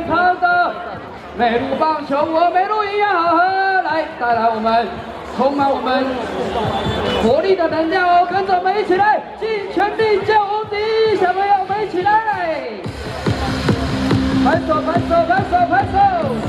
康的美露棒球，我美露营养好喝，来带来我们充满我们活力的能量哦，跟着我们一起来尽全力救无敌，小朋友我们一起来，拍手拍手拍手拍手。